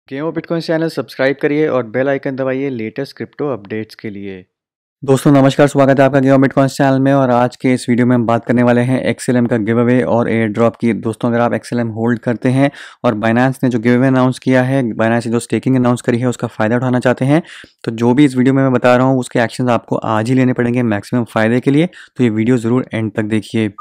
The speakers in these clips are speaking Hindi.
Game of bitcoin channel subscribe करिए और बेल आइकन दबाइए लेटेस्ट क्रिप्टो अपडेट्स के लिए। दोस्तों नमस्कार, स्वागत है आपका गेम ऑफ बिटकॉइन चैनल में। और आज के इस वीडियो में हम बात करने वाले हैं एक्सएलएम का गिव अवे और एयर ड्रॉप की। दोस्तों अगर आप एक्सएलएम होल्ड करते हैं और बाइनेंस ने जो गिव अवे अनाउंस किया है, बाइनेंस ने जो स्टेकिंग अनाउंस करी है, उसका फ़ायदा उठाना चाहते हैं तो जो भी इस वीडियो में मैं बता रहा हूँ उसके एक्शन आपको आज ही लेने पड़ेंगे मैक्सिमम फ़ायदे के लिए। तो ये वीडियो ज़रूर एंड तक देखिए।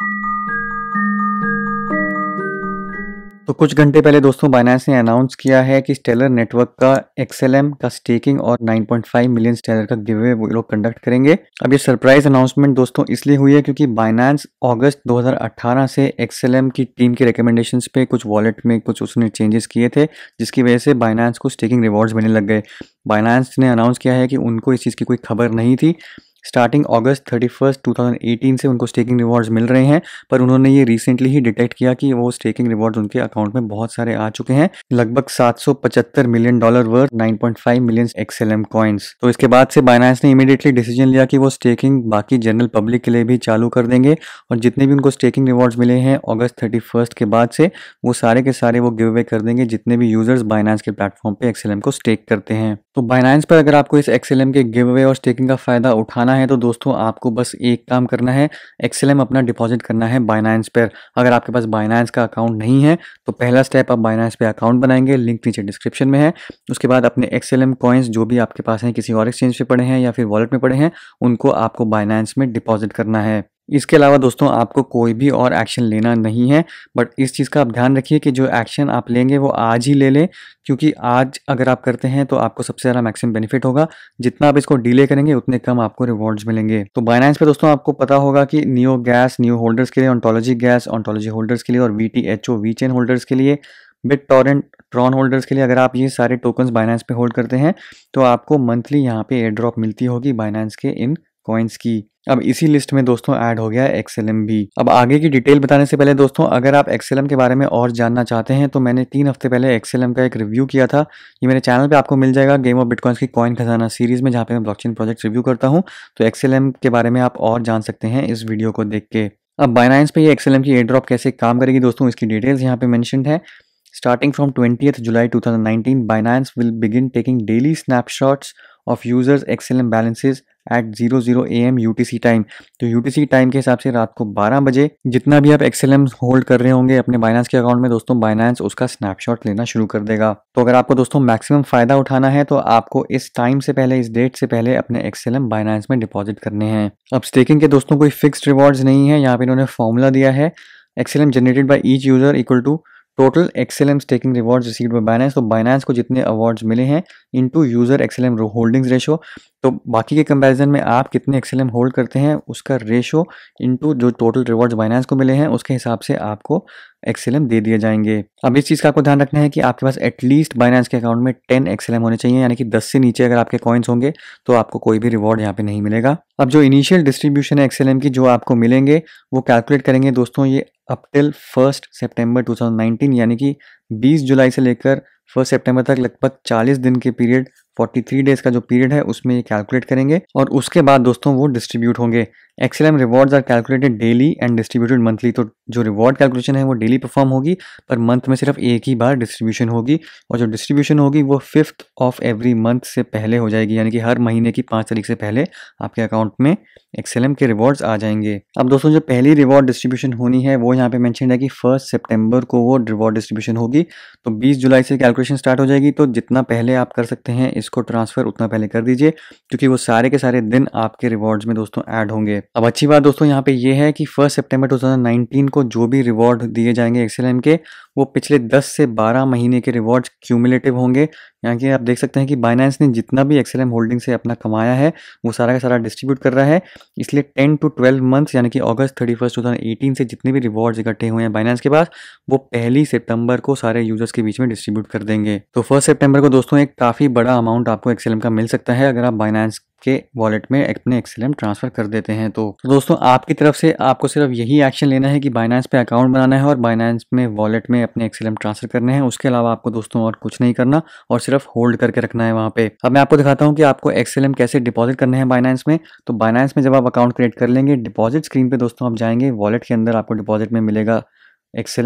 तो कुछ घंटे पहले दोस्तों बाइनेंस ने अनाउंस किया है कि स्टेलर नेटवर्क का एक्सएलएम का स्टेकिंग और 9.5 मिलियन स्टेलर का गिव अवे वो लोग कंडक्ट करेंगे। अब ये सरप्राइज अनाउंसमेंट दोस्तों इसलिए हुई है क्योंकि बाइनेंस अगस्त 2018 से एक्सएलएम की टीम के रिकमेंडेशंस पे कुछ वॉलेट में कुछ उसने चेंजेस किए थे, जिसकी वजह से बाइनेंस को स्टेकिंग रिवॉर्ड्स मिलने लग गए। बाइनेंस ने अनाउंस किया है कि उनको इस चीज़ की कोई खबर नहीं थी। स्टार्टिंग अगस्त 31 2018 से उनको स्टेकिंग रिवॉर्ड्स मिल रहे हैं, पर उन्होंने ये रिसेंटली ही डिटेक्ट किया कि वो स्टेकिंग रिवॉर्ड्स उनके अकाउंट में बहुत सारे आ चुके हैं, लगभग $775 million worth 9.5 million XLM coins. तो इसके बाद से बाइनेंस ने इमीडिएटली डिसीजन लिया कि वो स्टेकिंग बाकी जनरल पब्लिक के लिए भी चालू कर देंगे और जितने भी उनको स्टेकिंग रिवॉर्ड्स मिले हैं अगस्त 31 के बाद से वो सारे के सारे वो गिव अवे कर देंगे जितने भी यूजर्स बाइनेंस के प्लेटफॉर्म पे एक्सएलएम को स्टेक करते हैं। तो बाइनेंस पर अगर आपको इस एक्सएलएम के गिव अवे और स्टेकिंग का फायदा उठाना है तो दोस्तों आपको बस एक काम करना है, एक्सएलएम अपना डिपॉजिट करना है बाइनेंस पर। अगर आपके पास बाइनेंस का अकाउंट नहीं है तो पहला स्टेप आप बाइनेंस पे अकाउंट बनाएंगे, लिंक नीचे डिस्क्रिप्शन में है। उसके बाद अपने एक्सएलएम कॉइन्स जो भी आपके पास हैं, किसी और एक्सचेंज पे पड़े हैं या फिर वॉलेट में पड़े हैं, उनको आपको बाइनेंस में डिपॉजिट करना है। इसके अलावा दोस्तों आपको कोई भी और एक्शन लेना नहीं है, बट इस चीज़ का आप ध्यान रखिए कि जो एक्शन आप लेंगे वो आज ही ले लें, क्योंकि आज अगर आप करते हैं तो आपको सबसे ज़्यादा मैक्सिमम बेनिफिट होगा। जितना आप इसको डिले करेंगे उतने कम आपको रिवॉर्ड्स मिलेंगे। तो बाइनेंस पे दोस्तों आपको पता होगा कि नियो गैस नियो होल्डर्स के लिए, ऑन्टोलॉजी गैस ऑन्टोलॉजी होल्डर्स के लिए और वीटीएचओ वीचेन होल्डर्स के लिए, बिट टॉरेंट ट्रॉन होल्डर्स के लिए, अगर आप ये सारे टोकन्स बाइनेंस पे होल्ड करते हैं तो आपको मंथली यहाँ पे एयर ड्रॉप मिलती होगी बाइनेंस के इन कॉइन्स की। अब इसी लिस्ट में दोस्तों ऐड हो गया है एक्सएलएम भी। अब आगे की डिटेल बताने से पहले दोस्तों अगर आप एक्सएलएम के बारे में और जानना चाहते हैं तो मैंने 3 हफ्ते पहले एक्सएलएम का एक रिव्यू किया था। ये मेरे चैनल पे आपको मिल जाएगा गेम ऑफ बिटकॉइंस की कॉइन खजाना सीरीज में, जहाँ पे मैं ब्लॉकचेन प्रोजेक्ट रिव्यू करता हूँ। तो एक्सएलएम के बारे में आप और जान सकते हैं इस वीडियो को देख के। अब बाइनेंस पे ये एक्सएलएम की एयर ड्रॉप कैसे काम करेगी दोस्तों, इसकी डिटेल्स यहाँ पे मेंशन्ड है। Starting from 20th July 2019, Binance will begin taking daily snapshots of users' XLM balances at 00 AM UTC time. तो UTC टाइम के हिसाब से रात को 12 बजे जितना भी आप XLM होल्ड कर रहे होंगे अपने बाइनेंस के अकाउंट में दोस्तों, बाइनेंस उसका स्नैपशॉट लेना शुरू कर देगा। तो अगर आपको दोस्तों मैक्सिमम फायदा उठाना है तो आपको इस टाइम से पहले, इस डेट से पहले अपने XLM बाइनेंस में डिपॉजिट करने हैं। अब स्टेकिंग के दोस्तों कोई फिक्स्ड रिवॉर्ड्स नहीं है, यहाँ पे इन्होंने फॉर्मूला दिया है, XLM generated by each user equal to total XLM staking rewards received by Binance. तो बाइनेंस को जितने अवार्ड्स मिले हैं into user XLM holdings ratio, तो बाकी के कंपैरिजन में आप कितने एक्सएलएम होल्ड करते हैं उसका रेशो इनटू जो टोटल रिवॉर्ड्स बाइनेंस को मिले हैं उसके हिसाब से आपको एक्सएलएम दे दिए जाएंगे। अब इस चीज़ का आपको ध्यान रखना है कि आपके पास एटलीस्ट बाइनेंस के अकाउंट में 10 एक्सएलएम होने चाहिए, यानी कि 10 से नीचे अगर आपके कॉइन्स होंगे तो आपको कोई भी रिवॉर्ड यहाँ पे नहीं मिलेगा। अब जो इनिशियल डिस्ट्रीब्यूशन है एक्सएलएम की जो आपको मिलेंगे वो कैलकुलेट करेंगे दोस्तों ये अप टिल 1 सितंबर 2019, यानी कि 20 जुलाई से लेकर 1 सितंबर तक लगभग 40 दिन के पीरियड, 43 डेज का जो पीरियड है उसमें ये कैलकुलेट करेंगे और उसके बाद दोस्तों वो डिस्ट्रीब्यूट होंगे। XLM rewards are calculated daily and distributed monthly. तो जो रिवॉर्ड कैलकुलेशन है वो डेली परफॉर्म होगी, पर मंथ में सिर्फ एक ही बार डिस्ट्रीब्यूशन होगी और जो डिस्ट्रीब्यूशन होगी वो 5th ऑफ एवरी मंथ से पहले हो जाएगी, यानी कि हर महीने की 5 तारीख से पहले आपके अकाउंट में एक्सएलएम के रिवॉर्ड्स आ जाएंगे। अब दोस्तों जो पहली रिवॉर्ड डिस्ट्रीब्यूशन होनी है वो यहाँ पे मेंशन है कि 1 सितंबर को वो रिवॉर्ड डिस्ट्रीब्यूशन होगी। तो 20 जुलाई से कैलकुलेशन स्टार्ट हो जाएगी, तो जितना पहले आप कर सकते हैं इसको ट्रांसफर उतना पहले कर दीजिए, क्योंकि वो सारे के सारे दिन आपके रिवॉर्ड्स में दोस्तों ऐड होंगे। अब अच्छी बात दोस्तों यहाँ पे ये है कि 1 सितंबर 2019 को जो भी रिवॉर्ड दिए जाएंगे एक्सएलएम के वो पिछले 10 से 12 महीने के रिवॉर्ड्स क्यूमुलेटिव होंगे। यहाँ कि आप देख सकते हैं कि बाइनेंस ने जितना भी एक्सएलएम होल्डिंग से अपना कमाया है वो सारा का सारा डिस्ट्रीब्यूट कर रहा है, इसलिए 10 to 12 मंथ्स यानी कि अगस्त 31 2018 से जितने भी रिवॉर्ड्स इकट्ठे हुए हैं बाइनेंस के पास वो 1 सितंबर को सारे यूजर्स के बीच में डिस्ट्रीब्यूट कर देंगे। तो 1 सितंबर को दोस्तों एक काफ़ी बड़ा अमाउंट आपको एक्सएलएम का मिल सकता है अगर आप बाइनेंस के वॉलेट में अपने एक्सएलएम ट्रांसफर कर देते हैं। तो दोस्तों आपकी तरफ से आपको सिर्फ यही एक्शन लेना है कि बाइनेंस पे अकाउंट बनाना है और बाइनेंस में वॉलेट में अपने एक्सएलएम ट्रांसफर करने हैं। उसके अलावा आपको दोस्तों और कुछ नहीं करना और सिर्फ होल्ड करके रखना है वहाँ पे। अब मैं आपको दिखाता हूँ कि आपको एक्सएलएम कैसे डिपॉजिट करने हैं बाइनेंस में। तो बाइनेंस में जब आप अकाउंट क्रिएट कर लेंगे, डिपॉजिट स्क्रीन पे दोस्तों आप जाएंगे, वॉलेट के अंदर आपको डिपॉजिट में मिलेगा एक्सएलएम,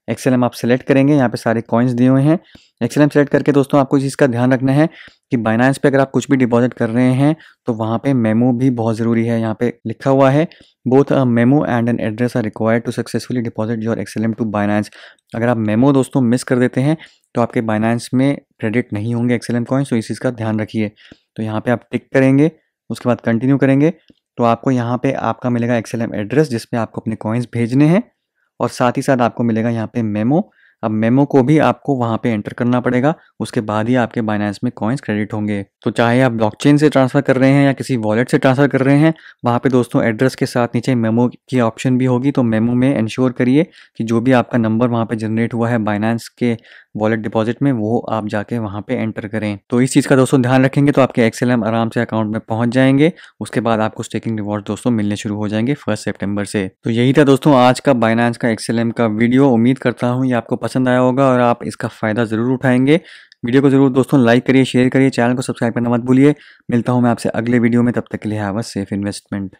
XLM आप सेलेक्ट करेंगे, यहाँ पे सारे कॉइन्स दिए हुए हैं। XLM सेलेक्ट करके दोस्तों आपको इस चीज़ का ध्यान रखना है कि बाइनेंस पे अगर आप कुछ भी डिपॉजिट कर रहे हैं तो वहाँ पे मेमो भी बहुत ज़रूरी है। यहाँ पे लिखा हुआ है both a memo and an address are required to successfully deposit your XLM to Binance. अगर आप मेमो दोस्तों मिस कर देते हैं तो आपके बाइनेंस में क्रेडिट नहीं होंगे XLM कॉइन्स, तो इस चीज़ का ध्यान रखिए। तो यहाँ पे आप टिक करेंगे, उसके बाद कंटिन्यू करेंगे तो आपको यहाँ पे आपका मिलेगा XLM एड्रेस जिस पे आपको अपने कॉइन्स भेजने हैं, और साथ ही साथ आपको मिलेगा यहाँ पे मेमो। अब मेमो को भी आपको वहाँ पे एंटर करना पड़ेगा, उसके बाद ही आपके बाइनेंस में कॉइन्स क्रेडिट होंगे। तो चाहे आप ब्लॉकचेन से ट्रांसफ़र कर रहे हैं या किसी वॉलेट से ट्रांसफ़र कर रहे हैं, वहाँ पे दोस्तों एड्रेस के साथ नीचे मेमो की ऑप्शन भी होगी। तो मेमो में इंश्योर करिए कि जो भी आपका नंबर वहाँ पे जनरेट हुआ है बाइनेंस के वॉलेट डिपॉजिट में, वो आप जाके वहाँ पे एंटर करें। तो इस चीज़ का दोस्तों ध्यान रखेंगे तो आपके XLM आराम से अकाउंट में पहुँच जाएंगे। उसके बाद आपको स्टेकिंग रिवॉर्ड दोस्तों मिलने शुरू हो जाएंगे 1 सितंबर से। तो यही था दोस्तों आज का बाइनेंस का XLM का वीडियो। उम्मीद करता हूँ ये आपको पसंद आया होगा और आप इसका फ़ायदा ज़रूर उठाएंगे। वीडियो को ज़रूर दोस्तों लाइक करिए, शेयर करिए, चैनल को सब्सक्राइब करना मत भूलिए। मिलता हूँ मैं आपसे अगले वीडियो में, तब तक के लिए हैव अ सेफ इन्वेस्टमेंट।